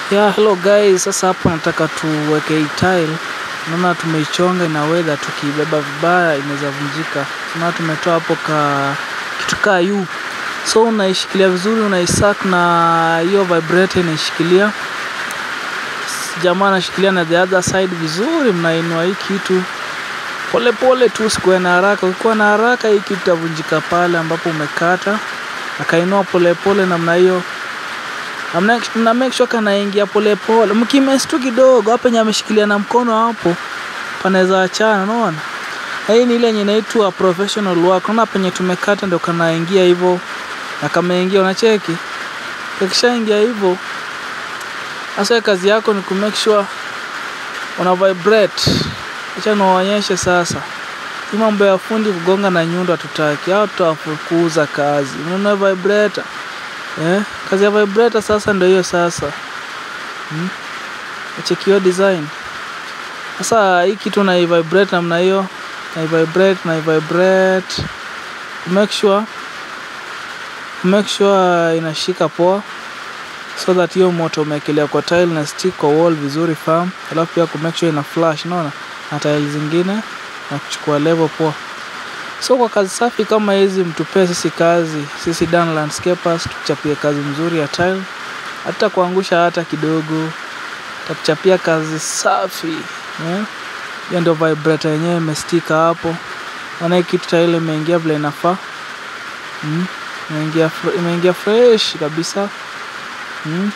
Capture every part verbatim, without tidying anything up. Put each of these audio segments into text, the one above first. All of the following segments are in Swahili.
Yeah, hello guys, sasa hapo nataka tuweke hii tile. Naona tumeichonga na weather, tukibeba vibaya inaweza vunjika. Tunaona tumetoa hapo ka kitu ka U. So unaishikilia vizuri, unaisack na hiyo vibrator inaishikilia. Jamaa anashikilia na the other side vizuri, mnainua hii kitu. Pole pole tu, usikuwe na haraka. Ukikuwa na haraka hii kitu itavunjika pale ambapo umekata. Akainua pole pole namna hiyo. Mna make sure kana ingia pole pole. Mkimess tu kidogo hapa yenye ameshikilia na mkono hapo panaweza achana, unaona? Hii ni ile yenye inaitwa professional work. Unaona penye tumekata ndio kana ingia hivyo. Na kama ingia unacheki. Ikishaingia hivyo, sasa kazi yako ni ku make sure una vibrate. Acha niwaonyeshe sasa. Hii mambo ya fundi kugonga na nyundo hatutaki. Hao tutafukuza kazi. Unaona vibrator? Eh, kazi ya vibrator sasa ndio hiyo sasa. Hmm. Check your design. Sasa hii kitu na vibrate namna hiyo, na vibrate na vibrate. Make sure make sure inashika poa so that hiyo moto umekelea kwa tile na stick kwa wall vizuri firm. Alafu pia ku make sure ina flash, unaona? Na tile zingine na kuchukua level poa. So kwa kazi safi kama hizi mtupe sisi kazi, sisi Dan Landscapers tuchapie kazi mzuri ya tile. Hata kuangusha hata kidogo. Tutachapia kazi safi, eh? Hiyo ndio vibrator yenyewe imestika hapo. Wana kitu tile imeingia vile inafaa. Mm. Imeingia imeingia fresh kabisa. Mm.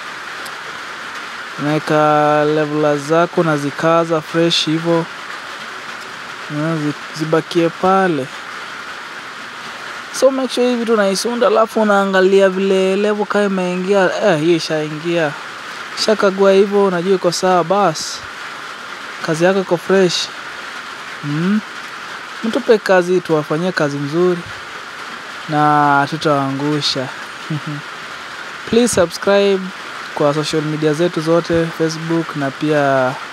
Unaweka level zako na zikaza fresh hivyo. Mm, zibakie pale. So make sure hivi tunaisunda, alafu unaangalia vile level kama imeingia. Eh, hii ishaingia. Shakagua hivyo, unajua iko sawa basi. Kazi yako iko fresh. Mm. Mtupe kazi tuwafanyie kazi mzuri na tutaangusha. Please subscribe kwa social media zetu zote, Facebook na pia